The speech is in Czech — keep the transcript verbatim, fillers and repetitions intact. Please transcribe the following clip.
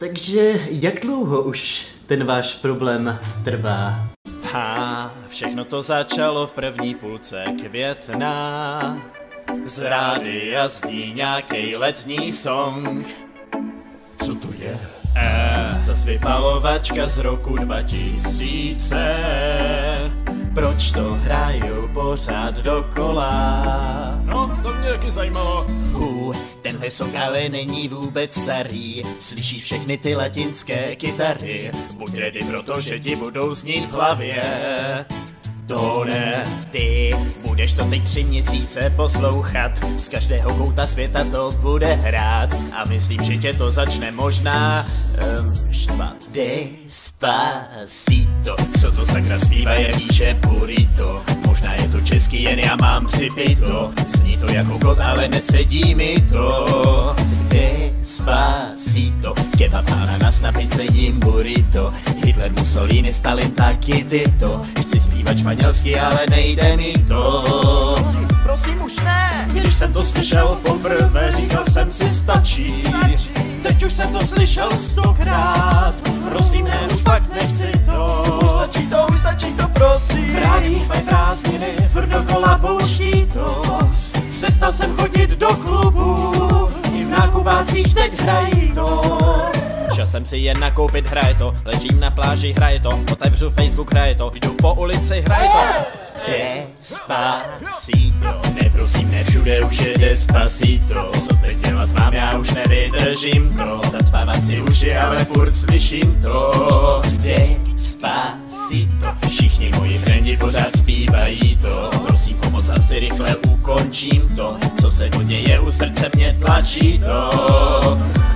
takže jak dlouho už ten váš problém trvá? Ha, všechno to začalo v první půlce května. Z rádia zní nějakej letní song. Co to je? Eh, zas vypalovačka z roku dva tisíce. Proč to hrajou pořád dokola? No, to mě taky zajímalo. Uh, tenhle song ale není vůbec starý. Slyšíš všechny ty latinské kytary. Buď ready, protože ti budou znít v hlavě. To ne, ty budeš to teď tři měsíce poslouchat. Z každého kouta světa to bude hrát. A myslím, že tě to začne možná um, štvat. Despacito, co to sakra zpívá, je výše burrito. Možná je to český, jen já mám připito. Zní to jako kot, ale nesedí mi to. Despacito, kebab, ananas na pice, jím burrito. Hitler, Mussolini, Stalin, taky tyto. Chci zpívat španělsky, ale nejde mi to. Prosím, prosím, už ne. Když jsem to slyšel poprvé, říkal jsem si stačí. Teď už jsem to slyšel stokrát. Prosím, ne, už fakt nechci to. Už stačí to, už stačí to, prosím. V rádiích mají prázdniny, furt dokola pouští to. Přestal jsem chodit do klubu, i v nákupácích teď hrají to. Šel jsem si jen nakoupit, hraje to. Ležím na pláži, hraje to. Otevřu Facebook, hraje to. Jdu po ulici, hraje to. Despacito, ne prosím, ne všude už je Despacito. Co teď dělat mám, já už nevydržím to. Zacpávám si uši, ale furt slyším to. Despacito, všichni moji frendi pořád zpívají to. Prosím pomoc, asi rychle ukončím to. Co se to děje, u srdce mě tlačí to.